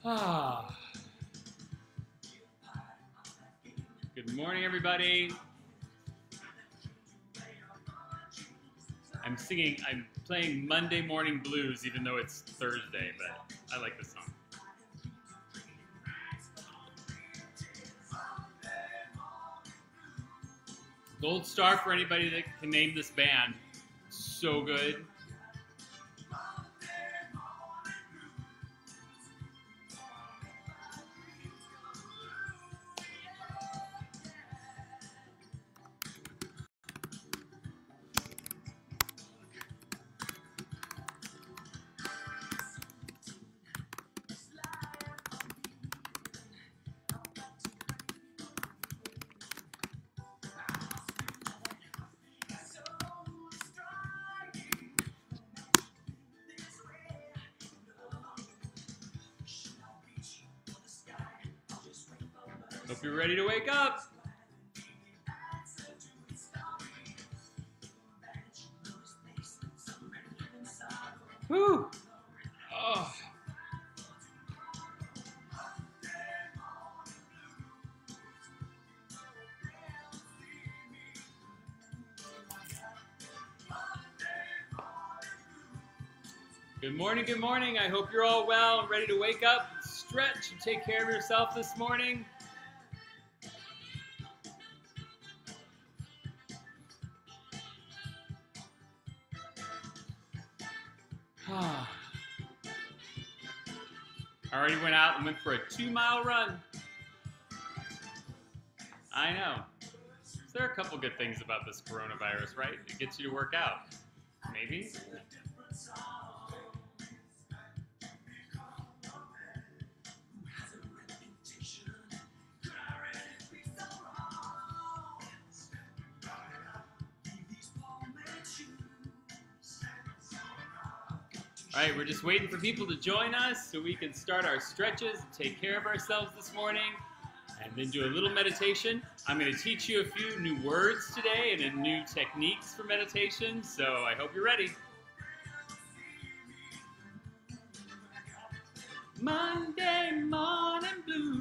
Ah. Good morning, everybody. I'm playing Monday Morning Blues, even though it's Thursday, but I like this song. Gold star for anybody that can name this band. So good. Hope you're ready to wake up. Whew. Oh. Good morning, good morning. I hope you're all well and ready to wake up, stretch, and take care of yourself this morning. I already went out and went for a 2-mile run. I know. So there are a couple good things about this coronavirus, right? It gets you to work out. Maybe. All right, we're just waiting for people to join us so we can start our stretches and take care of ourselves this morning and then do a little meditation. I'm going to teach you a few new words today and new techniques for meditation, so I hope you're ready. Monday Morning Blues.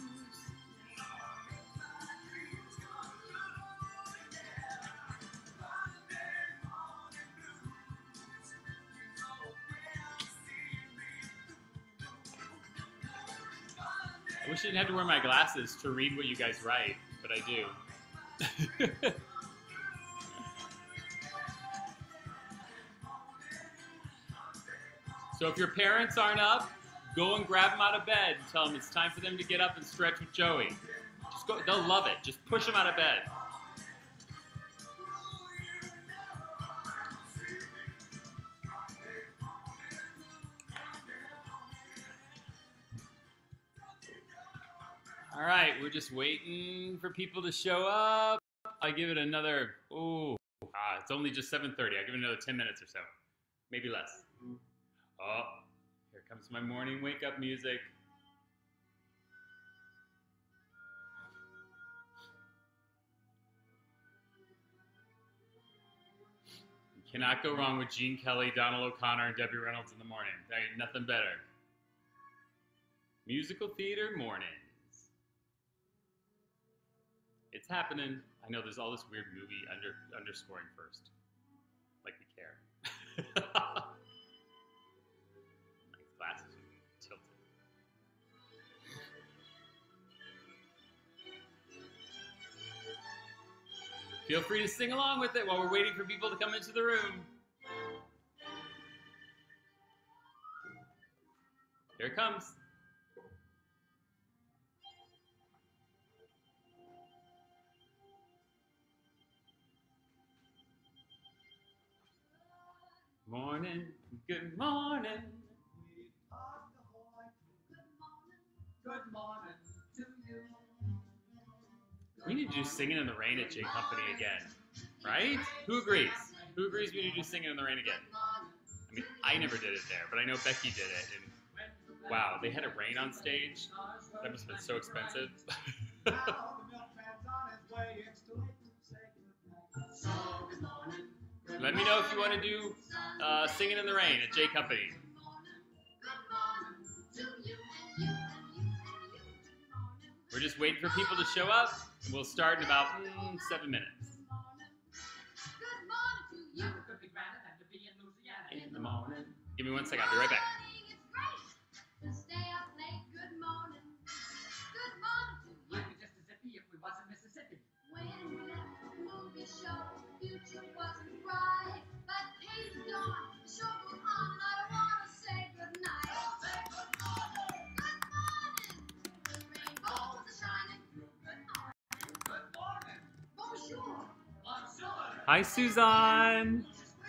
I wish I didn't have to wear my glasses to read what you guys write, but I do. So if your parents aren't up, go and grab them out of bed and tell them it's time for them to get up and stretch with Joey. Just go, they'll love it. Just push them out of bed. All right, we're just waiting for people to show up. I give it another, it's only just 7:30. I give it another 10 minutes or so, maybe less. Oh, here comes my morning wake up music. You cannot go wrong with Gene Kelly, Donald O'Connor, and Debbie Reynolds in the morning. There ain't nothing better. Musical theater morning. It's happening. I know there's all this weird movie underscoring first. Like we care. My glasses are tilted. Feel free to sing along with it while we're waiting for people to come into the room. Here it comes. Morning, good morning. Good morning to you. We need to do Singing in the Rain at J Company again, right? Who agrees? Who agrees we need to do Singing in the Rain again? I mean, I never did it there, but I know Becky did it, and wow, they had it rain on stage. That must have been so expensive. Let me know if you want to do Singing in the Rain at J Company. We're just waiting for people to show up, and we'll start in about 7 minutes. In the morning. Give me 1 second. I'll be right back. Hi, Suzanne.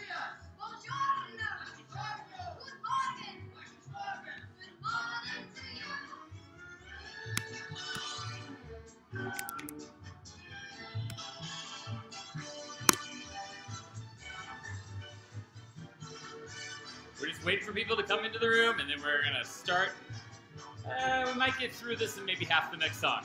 We're just waiting for people to come into the room, and then we're gonna start. We might get through this in maybe half the next song.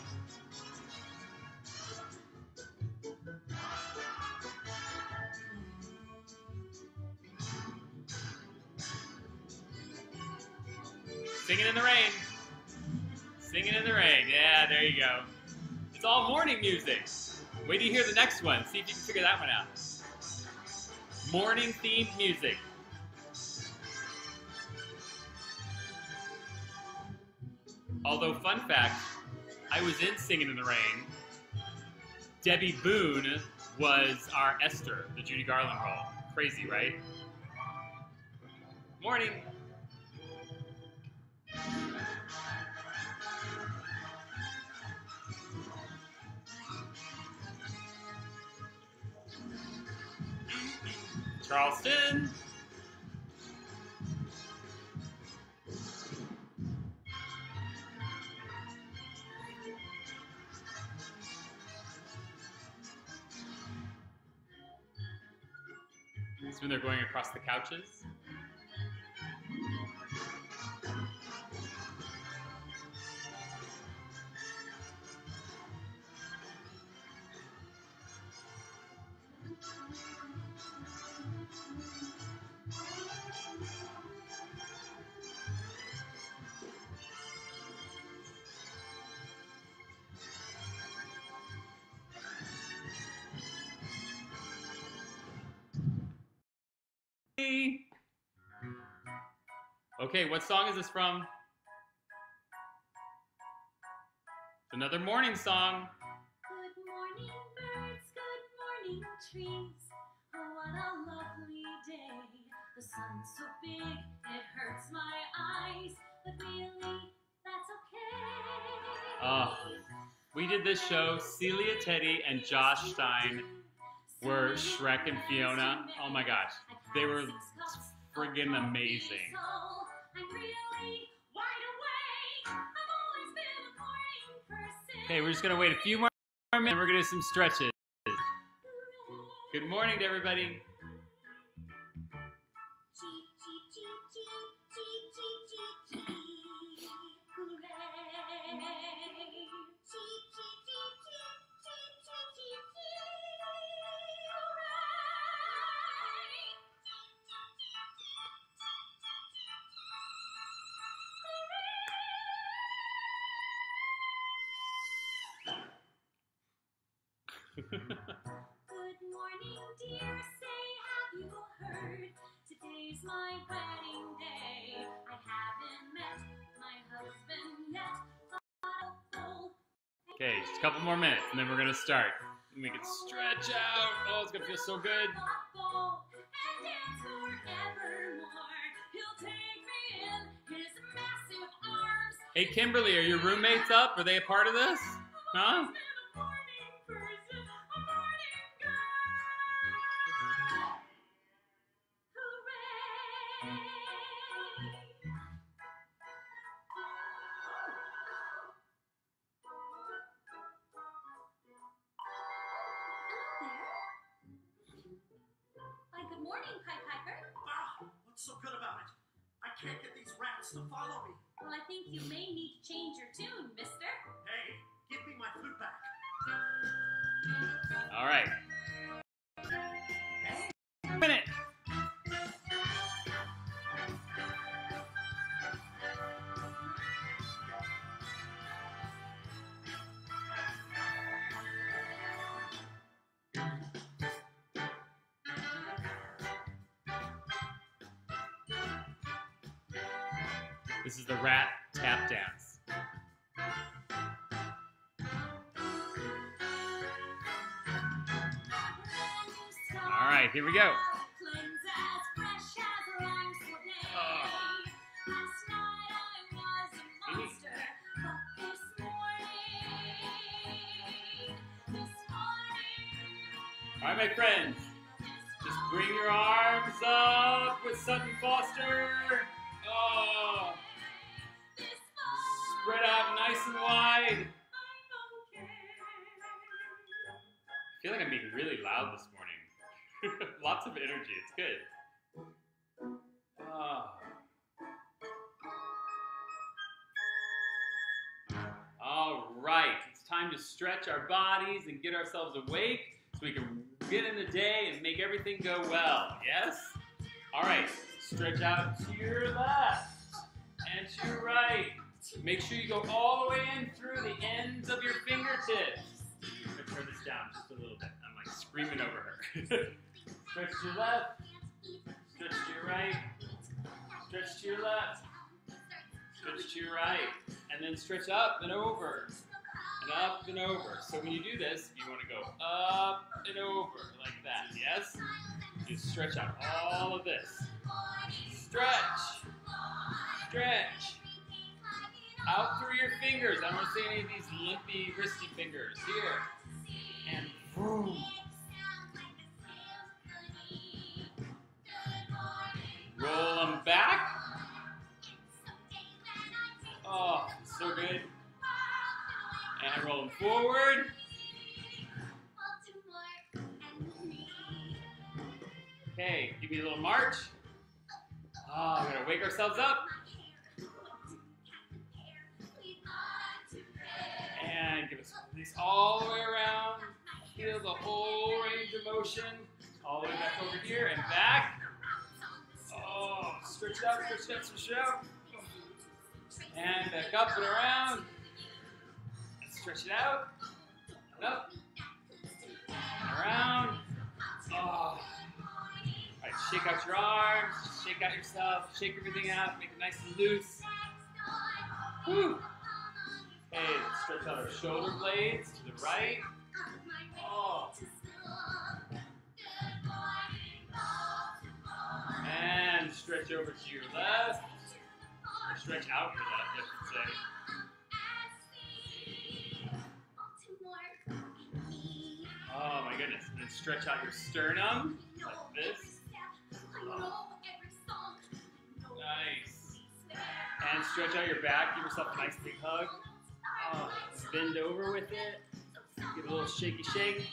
Singing in the rain. Singing in the rain. Yeah, there you go. It's all morning music. Wait till you hear the next one. See if you can figure that one out. Morning themed music. Although, fun fact, I was in Singing in the Rain. Debbie Boone was our Esther, the Judy Garland role. Crazy, right? Morning. Charleston. It's when they're going across the couches. Okay, what song is this from? It's another morning song. Good morning, birds. Good morning, trees. Oh, what a lovely day. The sun's so big, it hurts my eyes. But really, that's okay. We did this show. Celia Teddy and Josh Stein were Shrek and Fiona. Oh my gosh. They were friggin' amazing. Okay, we're just gonna wait a few more minutes and we're gonna do some stretches. Good morning to everybody. Good morning, dear. Say, have you heard? Today's my wedding day. I haven't met my husband yet. Okay, just a couple more minutes and then we're gonna start. And we can stretch out. Oh, it's gonna feel so good. Hey, Kimberly, are your roommates up? Are they a part of this? Huh? Good morning, Pied Piper. Wow, what's so good about it? I can't get these rats to follow me. Well, I think you may need to change your tune, mister. Hey, give me my flute back. All right. Minute. This is the rat tap dance. All right, here we go. All right, my friends, just bring your arms up with Sutton Foster. Oh, spread out nice and wide. I feel like I'm being really loud this morning. Lots of energy, it's good. Oh. All right, it's time to stretch our bodies and get ourselves awake so we can get in the day and make everything go well, yes? All right, stretch out to your left and to your right. Make sure you go all the way in through the ends of your fingertips. I'm gonna turn this down just a little bit. I'm like screaming over her. Stretch to your left, stretch to your right, stretch to your left, stretch to your right, and then stretch up and over. And up and over. So when you do this, you want to go up and over like that, yes? You stretch out all of this. Stretch. Stretch. Out through your fingers. I don't want to see any of these limpy, wristy fingers. Here. And boom. Roll them back. Oh, so good. And roll them forward. Okay, give me a little march. Oh, we're gonna wake ourselves up. And give us a release all the way around. Feel the whole range of motion. All the way back over here and back. Oh, stretch it out, stretch it out, stretch it out. And back up and around. Stretch it out, and up, and around. Oh. All right, shake out your arms, shake out yourself, shake everything out, make it nice and loose. Woo. Okay, let's stretch out our shoulder blades to the right. Oh. And stretch over to your left, or stretch out your left, I should say. Oh my goodness, and then stretch out your sternum, like this. Oh. Nice. And stretch out your back, give yourself a nice big hug. Oh, bend over with it. Give it a little shaky shake.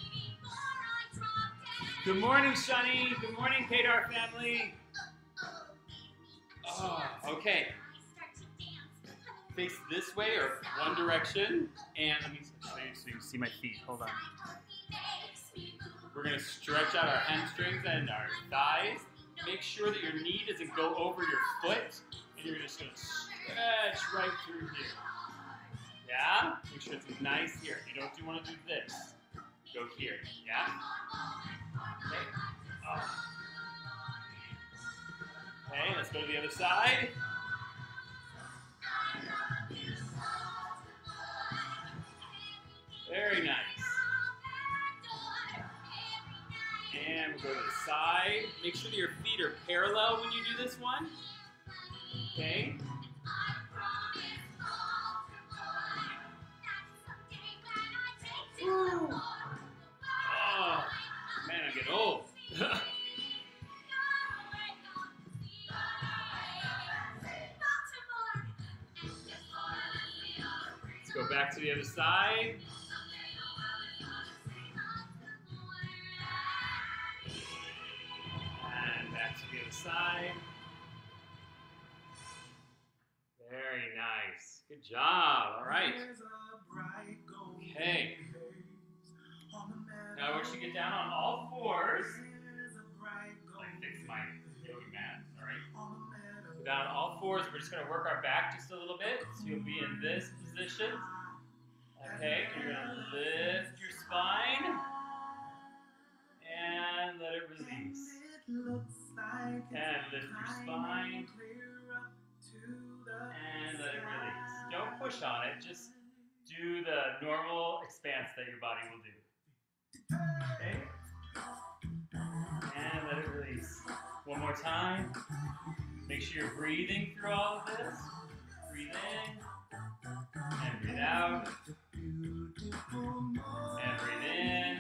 Good morning, Shani. Good morning, Kadar family. Oh, okay. Face this way or one direction. And let me show you so you can see my feet. Hold on. We're going to stretch out our hamstrings and our thighs. Make sure that your knee doesn't go over your foot. And you're just going to stretch right through here. Yeah? Make sure it's nice here. You don't want to do this. Go here. Yeah? Okay. Oh. Okay, let's go to the other side. Very nice. And we'll go to the side. Make sure that your feet are parallel when you do this one. Okay. Ooh. Oh, man, I'm getting old. Let's go back to the other side. And back to the other side. Very nice. Good job. All right. Okay. Now I want you to get down on all fours. Like fix my yoga mat. All right. So down on all fours. We're just going to work our back just a little bit. So you'll be in this position. Okay. You're going to lift your spine and let it release. And lift your spine push on it. Just do the normal expanse that your body will do. Okay? And let it release. One more time. Make sure you're breathing through all of this. Breathe in. And breathe out. And breathe in.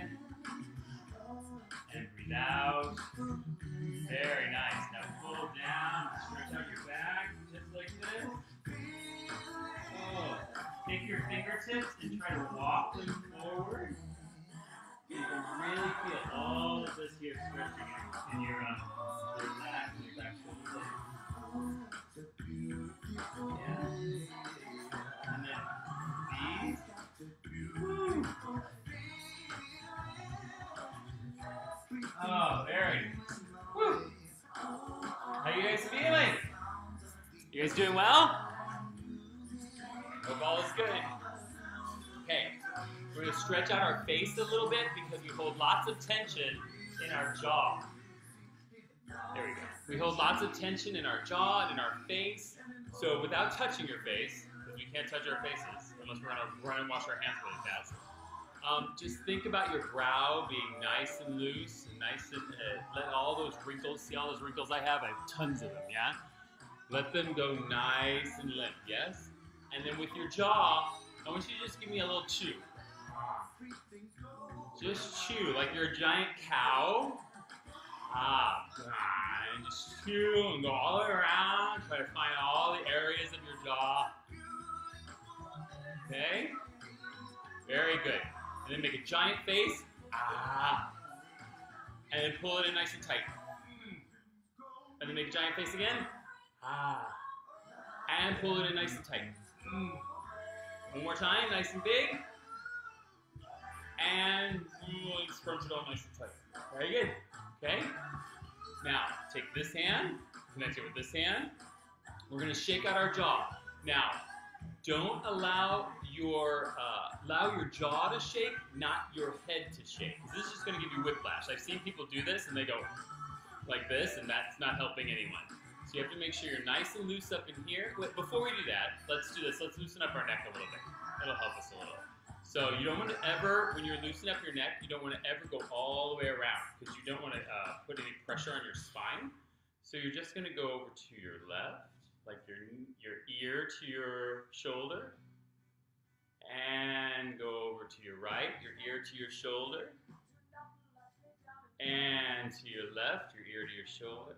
And breathe out. Very nice. Now pull down. Stretch out your back. Just like this. Oh. Take your fingertips and try to walk them forward. You can really feel all of this here stretching in your back and your back shoulder. Yeah. And then these. Woo. Oh, very nice. Woo. How you guys feeling? You guys doing well? Hope all is good. Okay, we're going to stretch out our face a little bit because we hold lots of tension in our jaw. There we go. We hold lots of tension in our jaw and in our face. So without touching your face, because we can't touch our faces unless we're going to run and wash our hands really fast, just think about your brow being nice and loose and nice and let all those wrinkles, see all those wrinkles I have? I have tons of them, yeah? Let them go nice and limp, yes? And then with your jaw, I want you to just give me a little chew. Just chew like you're a giant cow. And just chew and go all the way around. Try to find all the areas of your jaw. Okay? Very good. And then make a giant face. And then pull it in nice and tight. And then make a giant face again. And pull it in nice and tight. One more time, nice and big. And scrunch it all nice and tight. Very good. Okay? Now, take this hand, connect it with this hand. We're going to shake out our jaw. Now, don't allow your jaw to shake, not your head to shake. Because this is just going to give you whiplash. I've seen people do this and they go like this, and that's not helping anyone. So you have to make sure you're nice and loose up in here. Wait, before we do that, let's do this. Let's loosen up our neck a little bit. That'll help us a little. So you don't want to ever, when you're loosening up your neck, you don't want to ever go all the way around because you don't want to put any pressure on your spine. So you're just going to go over to your left, like your ear to your shoulder, and go over to your right, your ear to your shoulder, and to your left, your ear to your shoulder.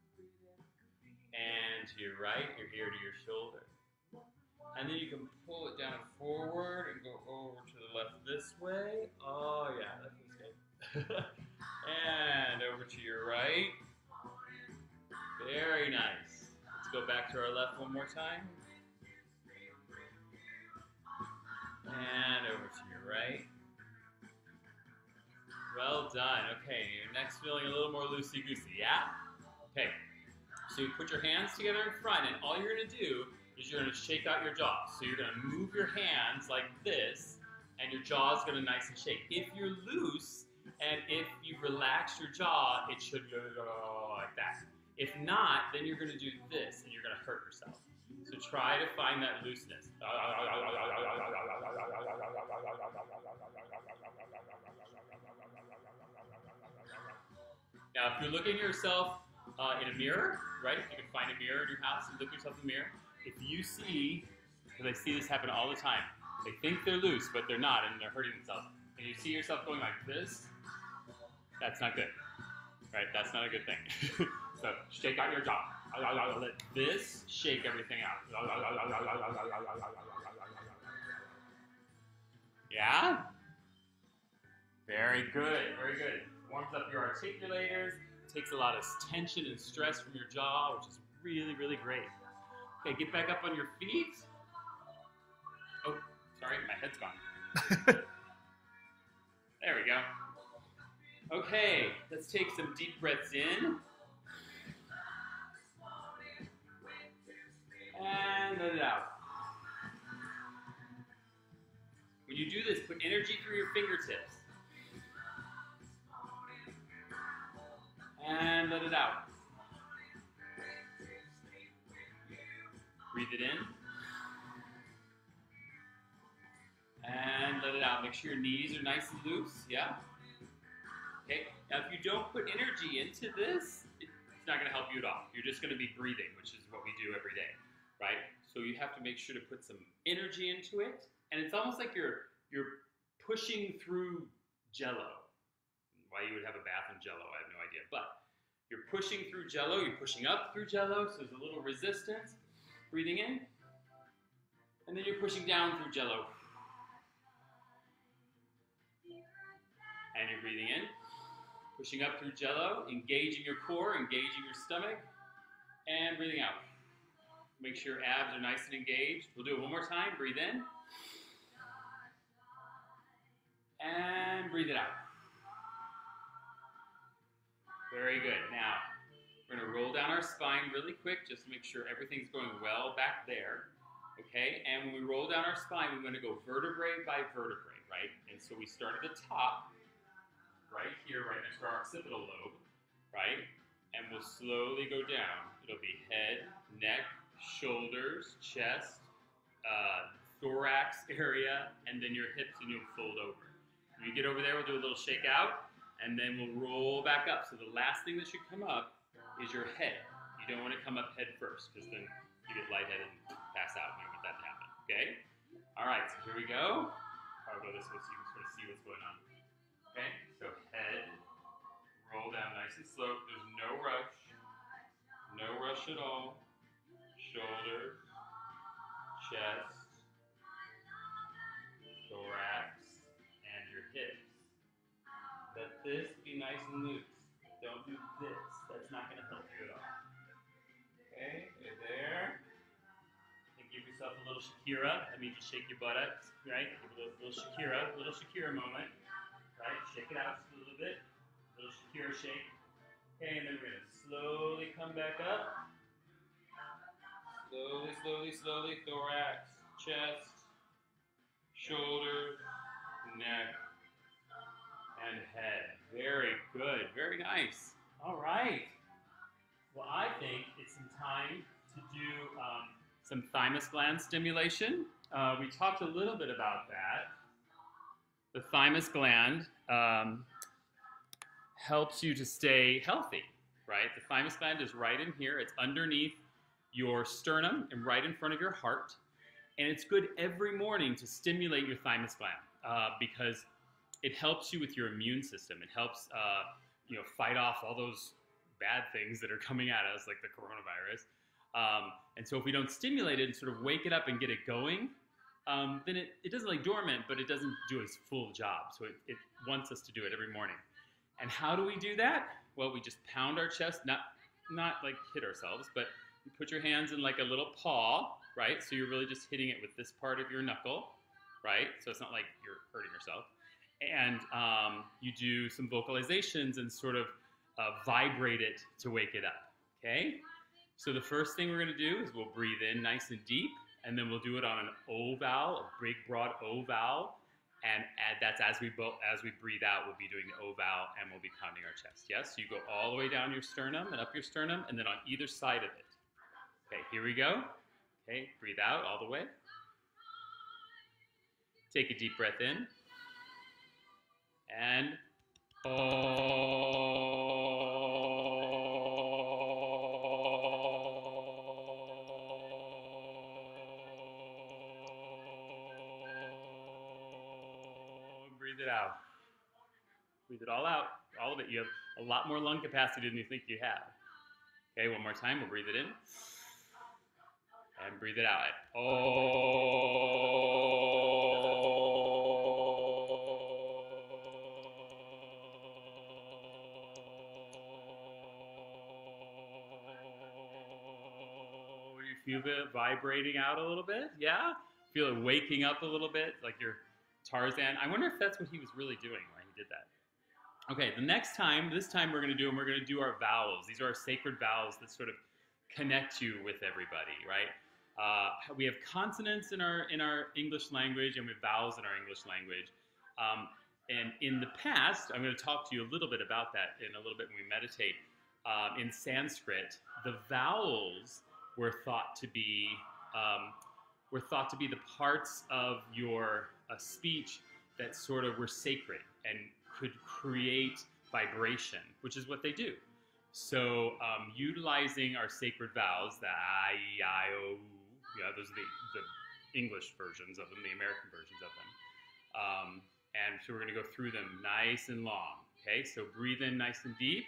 And to your right, your ear to your shoulder. And then you can pull it down forward and go over to the left this way. Oh yeah, that feels good. And over to your right. Very nice. Let's go back to our left one more time. And over to your right. Well done. Okay, your neck's feeling a little more loosey-goosey, yeah? Okay. So you put your hands together in front, and all you're going to do is you're going to shake out your jaw. So you're going to move your hands like this, and your jaw is going to nice and shake. If you're loose, and if you relax your jaw, it should go like that. If not, then you're going to do this, and you're going to hurt yourself. So try to find that looseness. Now, if you're looking at yourself in a mirror, right? If you can find a mirror in your house and look at yourself in the mirror. If you see, because I see this happen all the time, they think they're loose, but they're not, and they're hurting themselves. And you see yourself going like this, that's not good, right? That's not a good thing. So shake out your jaw. Let this shake everything out. Yeah? Very good, very good. Warms up your articulators. Takes a lot of tension and stress from your jaw, which is really, really great. Okay, get back up on your feet. Oh, sorry, my head's gone. There we go. Okay, let's take some deep breaths in. And let it out. When you do this, put energy through your fingertips. And let it out. Breathe it in. And let it out. Make sure your knees are nice and loose. Yeah? Okay. Now, if you don't put energy into this, it's not going to help you at all. You're just going to be breathing, which is what we do every day, right? So you have to make sure to put some energy into it. And it's almost like you're pushing through Jello. Why you would have a bath in Jello, I have no idea. But you're pushing through Jello. You're pushing up through Jello, so there's a little resistance. Breathing in. And then you're pushing down through Jello. And you're breathing in, pushing up through Jello, engaging your core, engaging your stomach, and breathing out. Make sure your abs are nice and engaged. We'll do it one more time. Breathe in. And breathe it out. Very good. Now, we're going to roll down our spine really quick just to make sure everything's going well back there. Okay? And when we roll down our spine, we're going to go vertebrae by vertebrae, right? And so we start at the top, right here, right next to our occipital lobe, right? And we'll slowly go down. It'll be head, neck, shoulders, chest, thorax area, and then your hips, and you'll fold over. When you get over there, we'll do a little shake out, and then we'll roll back up. So the last thing that should come up is your head. You don't want to come up head first, because then you get lightheaded and pass out. We don't want that to happen, okay? All right, so here we go. I'll go this way so you can sort of see what's going on. Okay, so head, roll down nice and slow. There's no rush at all. Shoulders, chest, thorax, and your hips. Let this be nice and loose. Don't do this. That's not going to help you at all. Okay, right there. And give yourself a little Shakira. That means you shake your buttocks, right? Give a little Shakira moment. Right, shake it out just a little bit. A little Shakira shake. Okay, and then we're going to slowly come back up. Slowly, slowly, slowly. Thorax, chest, shoulders, neck, and head. Very good. Very nice. All right. Well, I think it's some time to do some thymus gland stimulation. We talked a little bit about that. The thymus gland helps you to stay healthy, right? The thymus gland is right in here. It's underneath your sternum and right in front of your heart. And it's good every morning to stimulate your thymus gland because it helps you with your immune system. It helps fight off all those bad things that are coming at us, like the coronavirus. And so if we don't stimulate it and sort of wake it up and get it going, then it doesn't lay dormant, but it doesn't do its full job. So it wants us to do it every morning. And how do we do that? Well, we just pound our chest, not like hit ourselves, but you put your hands in like a little paw, right? So you're really just hitting it with this part of your knuckle, right? So it's not like you're hurting yourself. And you do some vocalizations and sort of vibrate it to wake it up, okay? So the first thing we're going to do is we'll breathe in nice and deep, and then we'll do it on an O vowel, a big, broad O vowel. And that's as we breathe out, we'll be doing the O vowel, and we'll be pounding our chest. Yes? So you go all the way down your sternum and up your sternum, and then on either side of it. Okay, here we go. Okay, breathe out all the way. Take a deep breath in. And breathe it out. Breathe it all out, all of it. You have a lot more lung capacity than you think you have. Okay, one more time. We'll breathe it in. And breathe it out. You feel it vibrating out a little bit? Yeah? Feel it waking up a little bit, like you're Tarzan. I wonder if that's what he was really doing when he did that. Okay, this time we're going to do our vowels. These are our sacred vowels that sort of connect you with everybody, right? We have consonants in our English language, and we have vowels in our English language. And in the past, I'm going to talk to you a little bit about that in a little bit when we meditate. In Sanskrit, the vowels were thought to be the parts of your a speech that sort of were sacred and could create vibration, which is what they do. So utilizing our sacred vowels, the I, E, I, O, U, yeah, those are the English versions of them, the American versions of them. And so we're going to go through them nice and long. Okay, so breathe in nice and deep.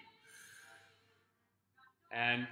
And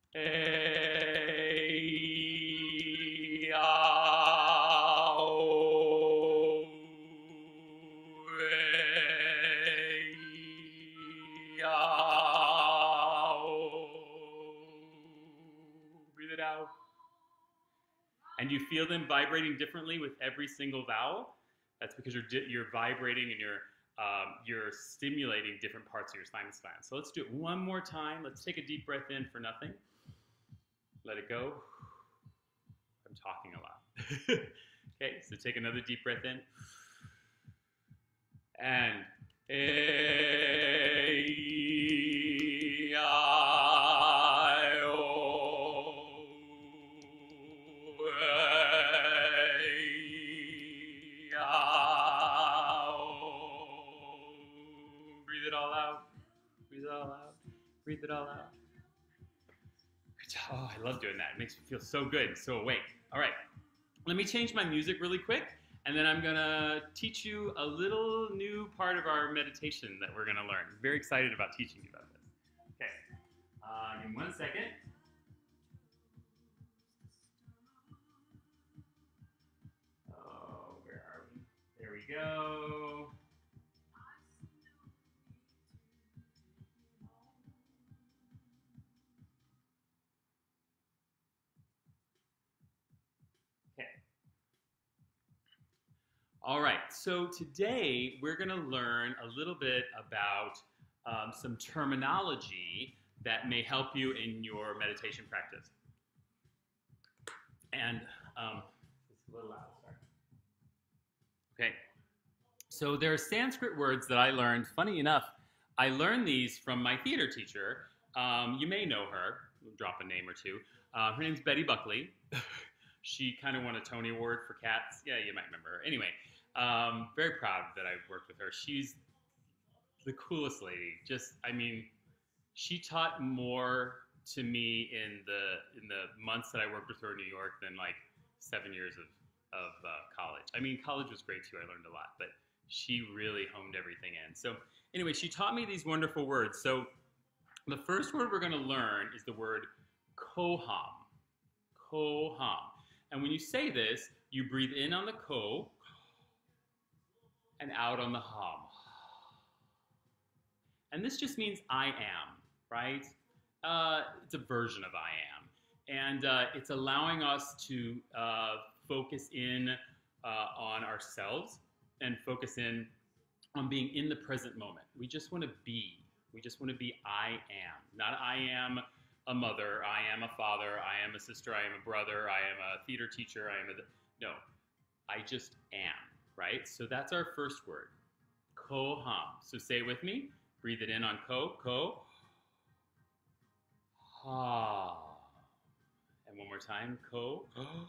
breathe it out. And you feel them vibrating differently with every single vowel. That's because you're vibrating and you're stimulating different parts of your thymus gland. So let's do it one more time. Let's take a deep breath in for nothing. Let it go. I'm talking a lot. Okay, so take another deep breath in. And breathe it all out. Breathe it all out. Breathe it all out. Oh, I love doing that. It makes me feel so good, so awake. All right, let me change my music really quick, and then I'm gonna teach you a little new part of our meditation that we're gonna learn. I'm very excited about teaching you about this. Okay, give me 1 second. Oh, where are we? There we go. All right, so today we're going to learn a little bit about some terminology that may help you in your meditation practice. And it's a little loud, sorry. Okay, so there are Sanskrit words that I learned. Funny enough, I learned these from my theater teacher. You may know her. We'll drop a name or two. Her name's Betty Buckley. She kind of won a Tony Award for Cats. Yeah, you might remember her. Anyway, very proud that I've worked with her. She's the coolest lady. Just, I mean, she taught more to me in the months that I worked with her in New York than like 7 years of college. I mean, college was great too. I learned a lot, but she really honed everything in. So anyway, she taught me these wonderful words. So the first word we're going to learn is the word ko-ham. Ko-ham. And when you say this, you breathe in on the ko and out on the ham. And this just means I am, right? It's a version of I am. And it's allowing us to focus in on ourselves and focus in on being in the present moment. We just want to be. We just want to be I am. Not I am a mother, I am a father, I am a sister, I am a brother, I am a theater teacher, I am a... No, I just am, right? So that's our first word, ko-ham. So say it with me. Breathe it in on ko, ko, ha. And one more time, ko,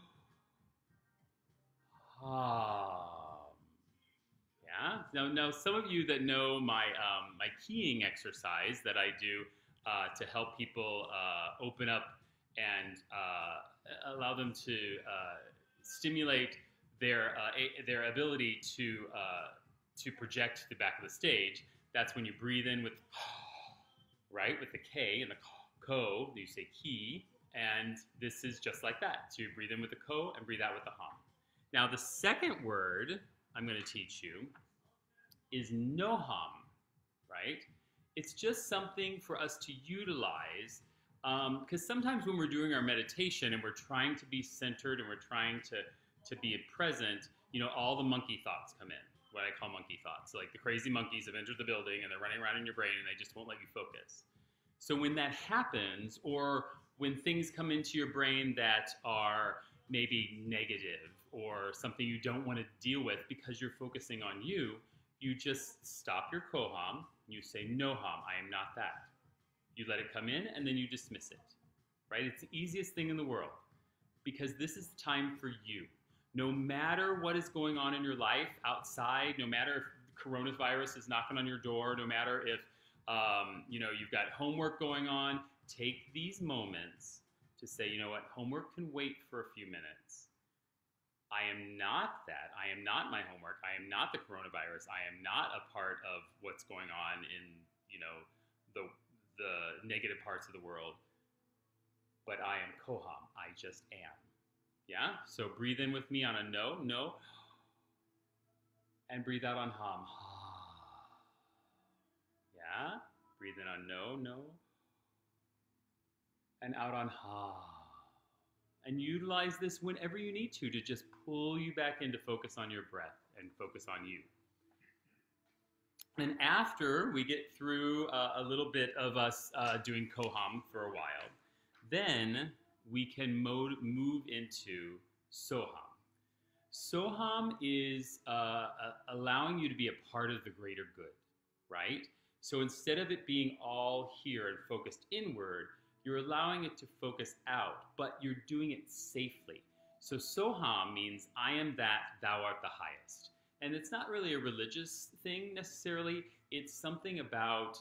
ha. Yeah. Now, some of you that know my my keying exercise that I do to help people open up and allow them to stimulate their ability to project the back of the stage. That's when you breathe in with, right, with the K and the ko, you say ki, and this is just like that. So you breathe in with the ko and breathe out with the ham. Now the second word I'm going to teach you is no-ham, right? It's just something for us to utilize because sometimes when we're doing our meditation and we're trying to be centered and we're trying to be present, you know, all the monkey thoughts come in, what I call monkey thoughts. So like the crazy monkeys have entered the building and they're running around in your brain and they just won't let you focus. So when that happens, or when things come into your brain that are maybe negative or something you don't want to deal with because you're focusing on you, you just stop your ko-ham, you say no-ham, I am not that. You let it come in and then you dismiss it, right? It's the easiest thing in the world because this is time for you. No matter what is going on in your life outside, no matter if coronavirus is knocking on your door, no matter if you've got homework going on, take these moments to say, you know what, homework can wait for a few minutes. I am not that. I am not my homework. I am not the coronavirus. I am not a part of what's going on in, the negative parts of the world. But I am Koham. I just am. Yeah? So breathe in with me on a no. And breathe out on ham. Yeah? Breathe in on no. And out on ha. And utilize this whenever you need to just pull you back in to focus on your breath and focus on you. And after we get through a little bit of us doing Koham for a while, then we can move into Soham. Soham is allowing you to be a part of the greater good, right? So instead of it being all here and focused inward, you're allowing it to focus out, but you're doing it safely. So Soham means I am that, thou art the highest. And it's not really a religious thing necessarily. It's something about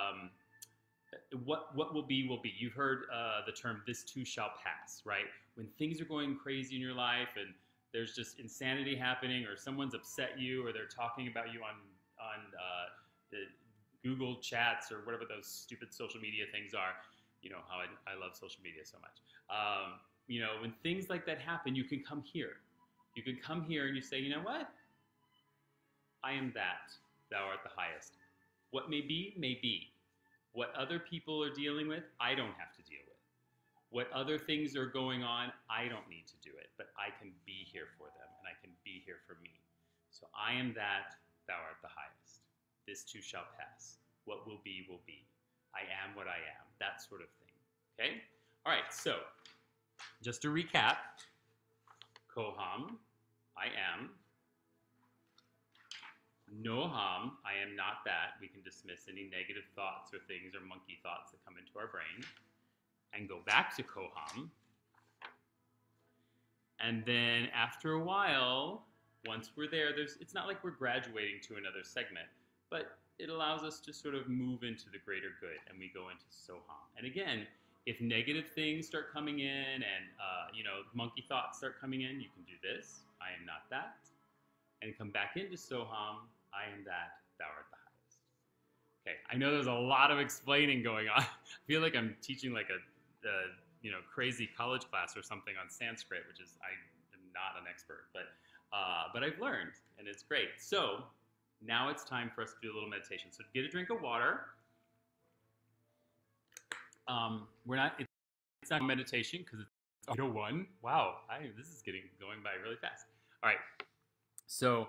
what will be, will be. You've heard the term, this too shall pass, right? When things are going crazy in your life and there's just insanity happening, or someone's upset you, or they're talking about you on the Google chats or whatever those stupid social media things are. You know how I love social media so much. When things like that happen, you can come here. You can come here and you say, you know what? I am that, thou art the highest. What may be, may be. What other people are dealing with, I don't have to deal with. What other things are going on, I don't need to do it, but I can be here for them, and I can be here for me. So I am that, thou art the highest. This too shall pass. What will be, will be. I am what I am. That sort of thing. Okay? All right, so just to recap, Koham, I am. No-ham, I am not that. We can dismiss any negative thoughts or things or monkey thoughts that come into our brain. And go back to Koham. And then after a while, once we're there, it's not like we're graduating to another segment, but it allows us to sort of move into the greater good, and we go into Soham. And again, if negative things start coming in and monkey thoughts start coming in, you can do this. I am not that. And come back into Soham. I am that, thou art the highest. Okay, I know there's a lot of explaining going on. I feel like I'm teaching like a crazy college class or something on Sanskrit, which is, I am not an expert, but I've learned, and it's great. So now it's time for us to do a little meditation. So get a drink of water. It's not meditation because it's 8:01. Wow, this is going by really fast. All right, so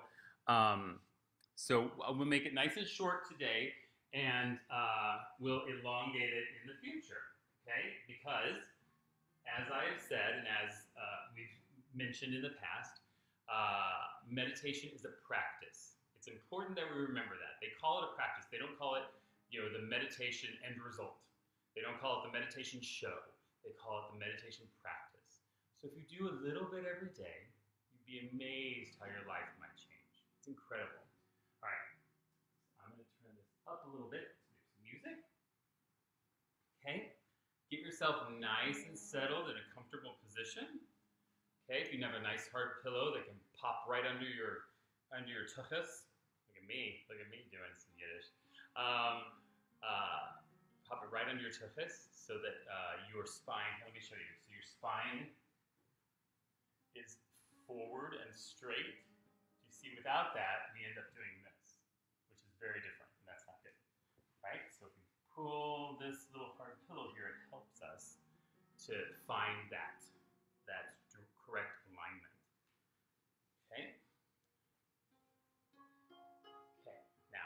we'll make it nice and short today, and we'll elongate it in the future, okay? Because, as I have said, and as we've mentioned in the past, meditation is a practice. It's important that we remember that. They call it a practice. They don't call it, the meditation end result. They don't call it the meditation show. They call it the meditation practice. So if you do a little bit every day, you'd be amazed how your life might change. It's incredible. All right, I'm going to turn this up a little bit to do some music. Okay, get yourself nice and settled in a comfortable position. Okay, if you have a nice hard pillow that can pop right under your tuchus. Look at me doing some Yiddish. Pop it right under your tuchus so that your spine, let me show you. So your spine is forward and straight. You see, without that, we end up doing this, which is very different, and that's not good, right? So if we pull this little hard pillow here, it helps us to find that correct alignment. Okay? Okay, now,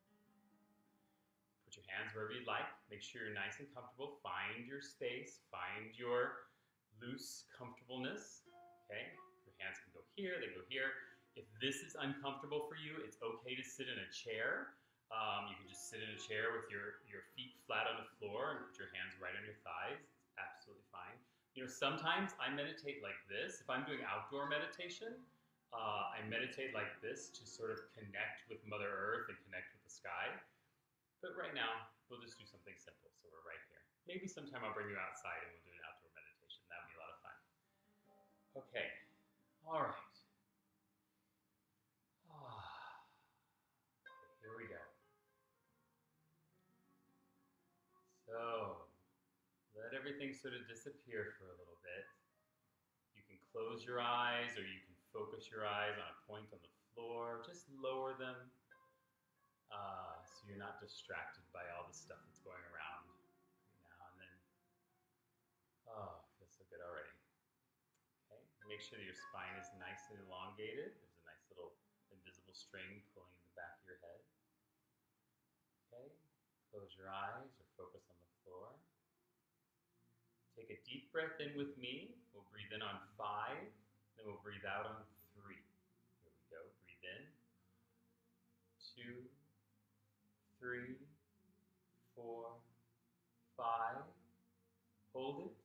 put your hands wherever you'd like. Make sure you're nice and comfortable. Find your space. Find your loose comfortableness. Okay? Your hands can go here, they go here. If this is uncomfortable for you, it's okay to sit in a chair. You can just sit in a chair with your feet flat on the floor and put your hands right on your thighs. It's absolutely fine. You know, sometimes I meditate like this. If I'm doing outdoor meditation, I meditate like this to sort of connect with Mother Earth and connect with the sky. But right now, we'll just do something simple. So we're right here. Maybe sometime I'll bring you outside and we'll do an outdoor meditation. That would be a lot of fun. Okay. All right. Okay, here we go. So, let everything sort of disappear for a little bit. You can close your eyes or you can focus your eyes on a point on the floor. Just lower them so you're not distracted by all the stuff that's going around now and then. Oh, feels so good already. Okay, make sure that your spine is nice and elongated. There's a nice little invisible string pulling in the back of your head. Okay, close your eyes or focus on the floor. Take a deep breath in with me. We'll breathe in on 5, then we'll breathe out on 3. Here we go. Breathe in. 2, 3, 4, 5. Hold it.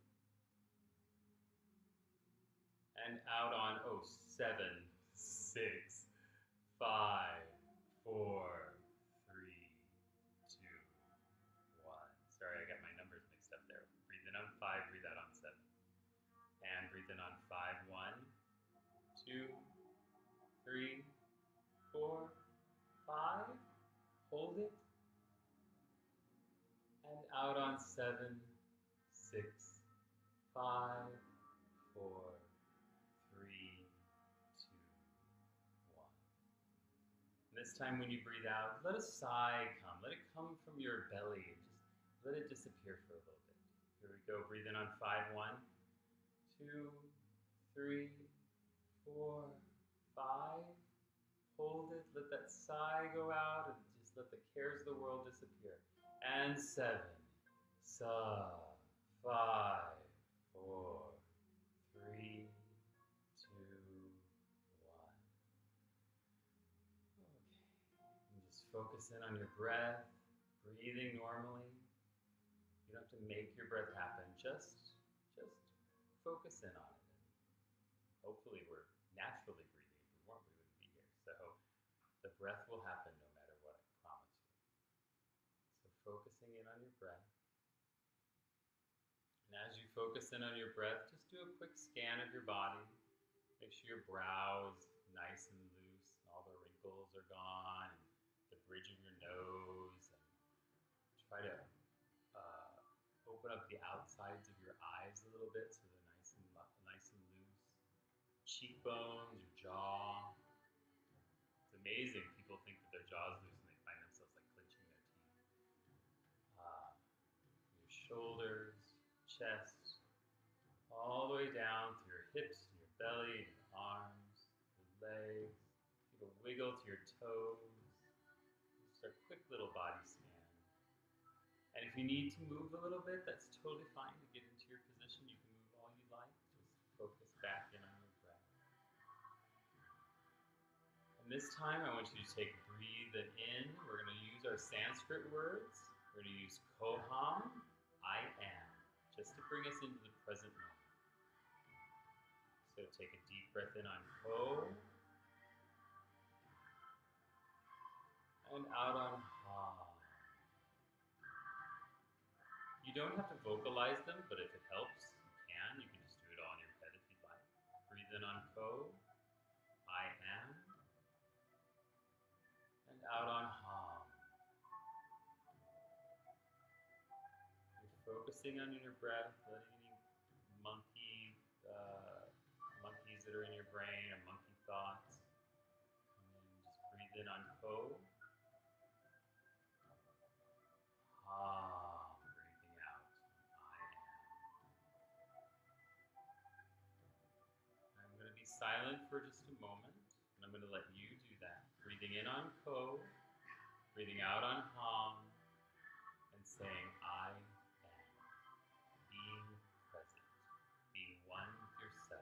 And out on 7, 6, 5, 4, 3, 2, 1. Sorry, I got my numbers mixed up there. Breathe in on 5, breathe out on 7. And breathe in on 5, 1, 2, 3, 4, 5. Hold it. And out on 7, 6, 5, 4, 3, 2, 1. This time when you breathe out, let a sigh come. Let it come from your belly. Just let it disappear for a little bit. Here we go. Breathe in on 5, 1, 2, 3, 4, 5. Hold it. Let that sigh go out and just let the cares of the world disappear. And 7, 6, 5, 4, 3, 2, 1. Okay. And just focus in on your breath, breathing normally. You don't have to make your breath happen. Just focus in on it. And hopefully we're naturally breathing. If we weren't, we wouldn't be here. So the breath will happen no matter what, I promise you. So focusing in on your breath. And as you focus in on your breath, just do a quick scan of your body. Make sure your brow is nice and loose, and all the wrinkles are gone, and the bridge of your nose. And try to open up the outsides of your eyes a little bit so they're nice and loose. Cheekbones, your jaw. It's amazing. People think that their jaw's loose and they find themselves like clenching their teeth. Your shoulders, chest, all the way down to your hips, and your belly, and your arms, your legs. Give a wiggle to your toes. Just a quick little body scan. And if you need to move a little bit, that's totally fine to get into your position. You can move all you like. Just focus back in on your breath. And this time I want you to breathe it in. We're going to use our Sanskrit words. We're going to use koham, I am, just to bring us into the present moment. So take a deep breath in on ko, and out on ha. You don't have to vocalize them, but if it helps, you can. You can just do it all in your head if you'd like. Breathe in on ko, I am, and out on ham. You're focusing on your breath, letting any monkeys that are in your brain or monkey thoughts come in. Just breathe in on ko, ha. Silent for just a moment, and I'm going to let you do that. Breathing in on ko, breathing out on ham, and saying I am. Being present, being one with yourself.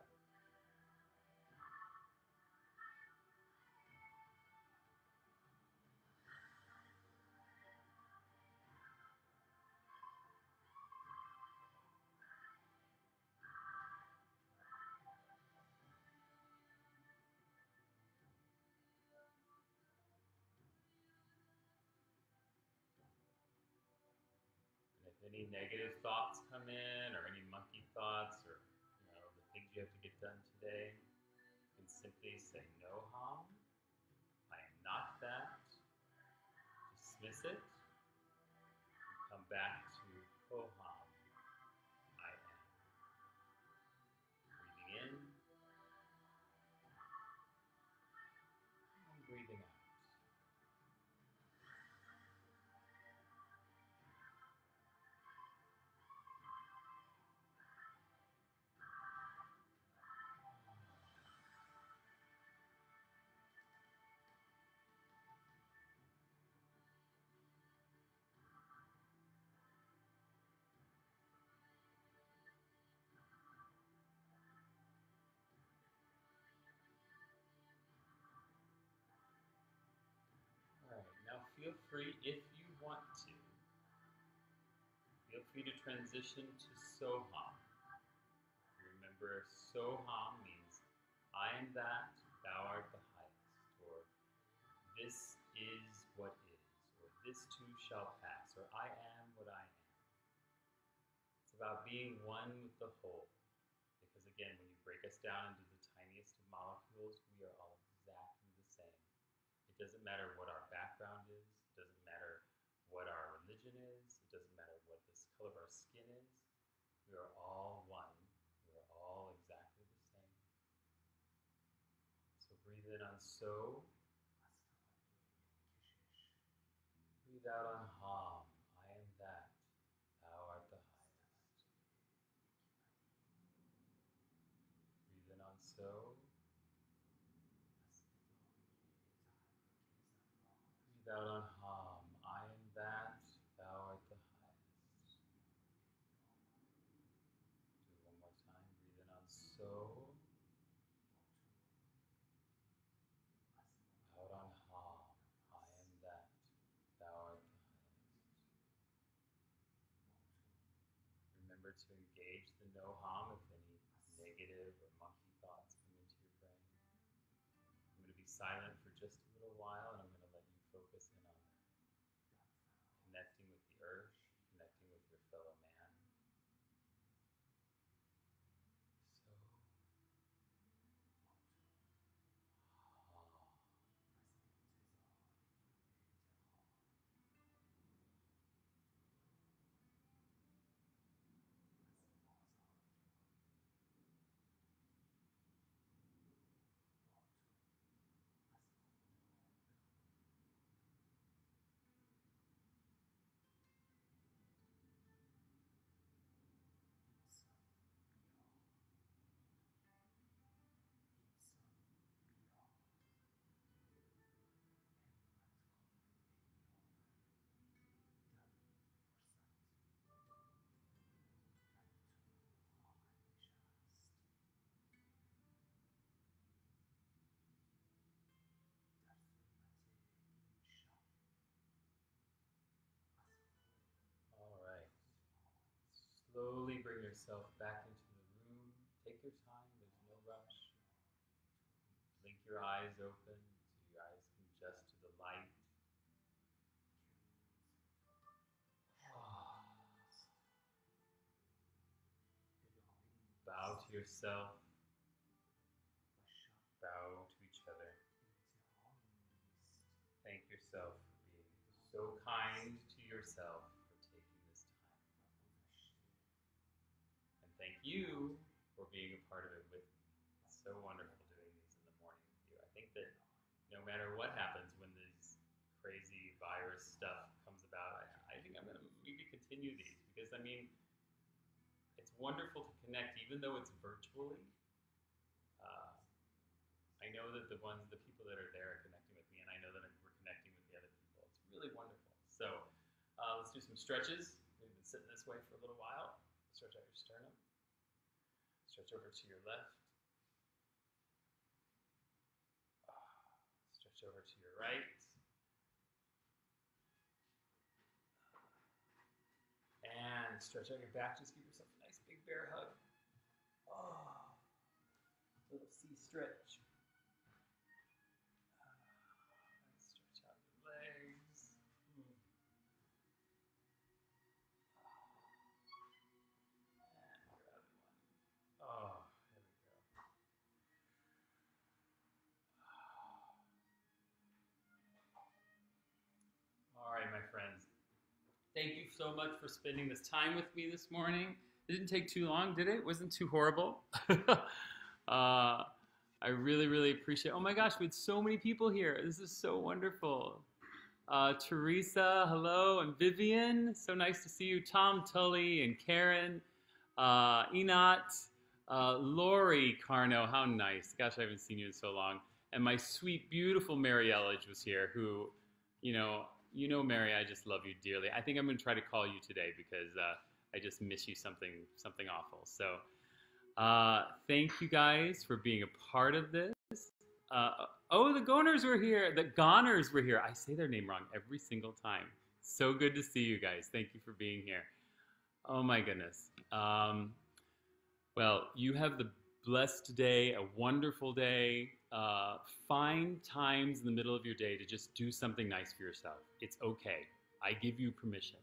any negative thoughts come in, or any monkey thoughts, or the things you have to get done today, you can simply say no harm. I am not that. Dismiss it. Come back to ho hum. I am. Breathing in and breathing out. Alright, now feel free, if you want to, feel free to transition to Soham. Remember, Soham means I am that, thou art the highest, or this is what is, or this too shall pass, or I am what I am. It's about being one with the whole. Because again, when you break us down into the tiniest of molecules, we are all exactly the same. It doesn't matter what our background is, it doesn't matter what our religion is, it doesn't matter what the color of our skin is. We are all one. We are all exactly the same. So breathe in on So. Breathe out on Ham. I am that. Thou art the highest. Breathe in on So. Breathe out on Ham. I am that. Thou art the highest. Do it one more time. Breathe in on So. Out on Ham. I am that. Thou art the highest. Remember to engage the no harm if any negative or monkey thoughts come into your brain. I'm going to be silent for just a little while, and I'm going to let you focus in on that. Connecting with the earth, connecting with your fellow man. So, all right. Slowly bring yourself back into the room. Take your time, there's no rush. Blink your eyes open so your eyes can adjust to the light. Bow to yourself. Bow to each other. Thank yourself for being so kind to yourself for taking this time. And thank you for being a part of it with me. It's so wonderful doing these in the morning with you. I think that no matter what happens when this crazy virus stuff comes about, I think I'm going to maybe continue these because, I mean, it's wonderful to connect even though it's virtually. I know that the people that are there are connecting with me, and I know that we're connecting with the other people. It's really wonderful. So let's do some stretches. We've been sitting this way for a little while. Stretch out your sternum. Stretch over to your left. Stretch over to your right. And stretch out your back. Just give yourself a nice big bear hug. Oh, little C stretch. Stretch out your legs. so much for spending this time with me this morning. It didn't take too long, did it? It wasn't too horrible. I really, really appreciate it. Oh my gosh, we had so many people here. This is so wonderful. Teresa, hello, and Vivian, so nice to see you. Tom Tully and Karen, Enot, Lori Carno, how nice. Gosh, I haven't seen you in so long. And my sweet, beautiful Mary Elledge was here, who, you know, Mary, I just love you dearly. I think I'm going to try to call you today because I just miss you something awful. So thank you guys for being a part of this. Oh, the Goners were here. The Goners were here. I say their name wrong every single time. So good to see you guys. Thank you for being here. Oh my goodness. Well, you have the blessed day, a wonderful day. Find times in the middle of your day to just do something nice for yourself. It's okay. I give you permission.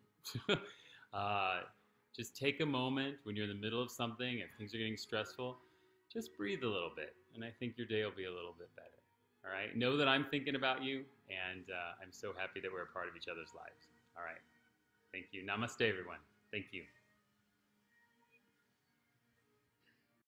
Just take a moment when you're in the middle of something, if things are getting stressful, just breathe a little bit, and I think your day will be a little bit better. All right? Know that I'm thinking about you, and I'm so happy that we're a part of each other's lives. All right? Thank you. Namaste, everyone. Thank you.